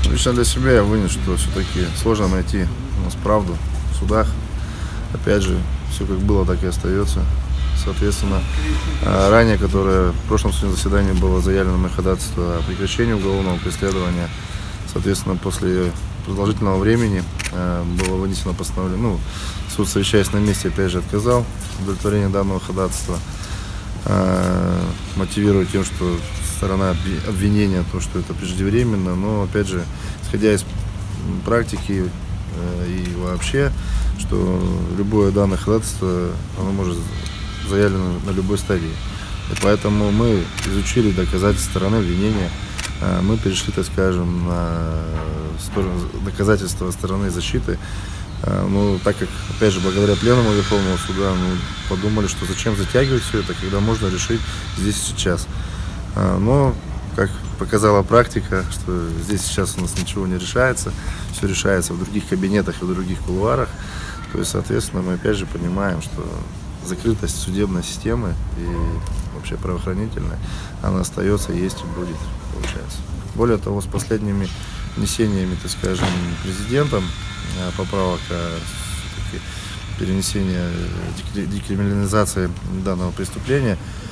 Лично для себя я вынес, что все-таки сложно найти у нас правду в судах. Опять же, все как было, так и остается. Соответственно, ранее, которое в прошлом судебном заседании было заявлено на ходатайство о прекращении уголовного преследования, соответственно, после продолжительного времени было вынесено постановление. Ну, суд, совещаясь на месте, опять же отказал в удовлетворении данного ходатайства, мотивируя тем, что сторона обвинения, то, что это преждевременно, но, опять же, исходя из практики и вообще, что любое данное ходатайство, оно может заявлено на любой стадии. И поэтому мы изучили доказательства стороны обвинения, мы перешли, так скажем, на доказательства стороны защиты. Ну, так как, опять же, благодаря пленуму Верховного суда, мы подумали, что зачем затягивать все это, когда можно решить здесь и сейчас. Но, как показала практика, что здесь сейчас у нас ничего не решается, все решается в других кабинетах и в других кулуарах. То есть, соответственно, мы опять же понимаем, что закрытость судебной системы и вообще правоохранительной, она остается, есть и будет, получается. Более того, с последними внесениями, так скажем, президентом поправок о перенесении декриминализации данного преступления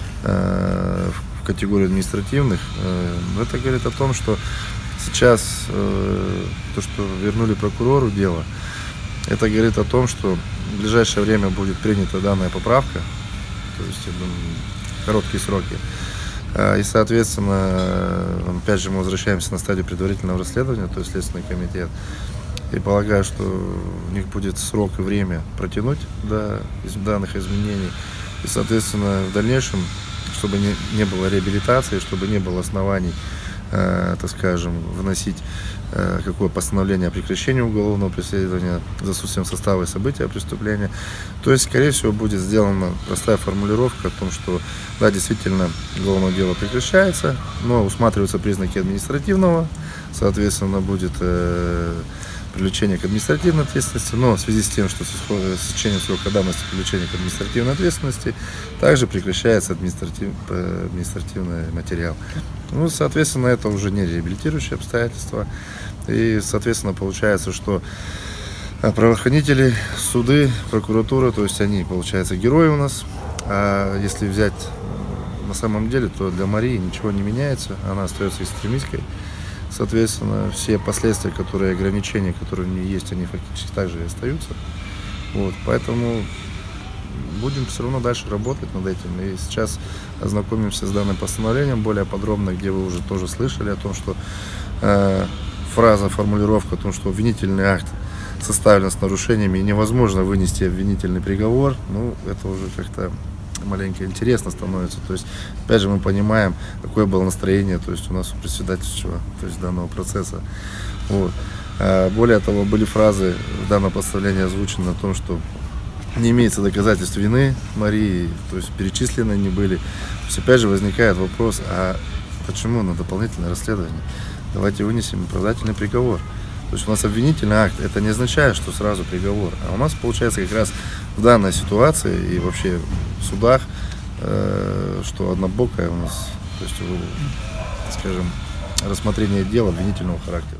в категорию административных, это говорит о том, что сейчас то, что вернули прокурору дело, это говорит о том, что в ближайшее время будет принята данная поправка, то есть, я думаю, короткие сроки. И, соответственно, опять же, мы возвращаемся на стадию предварительного расследования, то есть Следственный комитет. И полагаю, что у них будет срок и время протянуть до данных изменений. И, соответственно, в дальнейшем, чтобы не было реабилитации, чтобы не было оснований, так скажем, вносить какое постановление о прекращении уголовного преследования за отсутствием состава и события преступления. То есть, скорее всего, будет сделана простая формулировка о том, что, да, действительно, уголовное дело прекращается, но усматриваются признаки административного, соответственно, будет привлечение к административной ответственности, но в связи с тем, что с истечением срока давности привлечения к административной ответственности, также прекращается административный материал. Ну, соответственно, это уже не реабилитирующие обстоятельства. И, соответственно, получается, что правоохранители, суды, прокуратура, то есть они, получается, герои у нас. А если взять на самом деле, то для Марии ничего не меняется, она остается экстремисткой. Соответственно, все последствия, ограничения, которые у нее есть, они фактически также и остаются. Вот, поэтому будем все равно дальше работать над этим. И сейчас ознакомимся с данным постановлением более подробно, где вы уже тоже слышали о том, что фраза, формулировка о том, что обвинительный акт составлен с нарушениями и невозможно вынести обвинительный приговор, ну, это уже как-то маленько интересно становится. То есть, опять же, мы понимаем, какое было настроение, то есть у нас у председательства, то есть данного процесса. Вот. Более того, были фразы в данном постановлении озвучены о том, что не имеется доказательств вины Марии, то есть перечислены они были. То есть, опять же, возникает вопрос, а почему на дополнительное расследование? Давайте вынесем оправдательный приговор. То есть у нас обвинительный акт, это не означает, что сразу приговор. А у нас получается как раз в данной ситуации и вообще в судах, что однобокое у нас, то есть, скажем, рассмотрение дела обвинительного характера.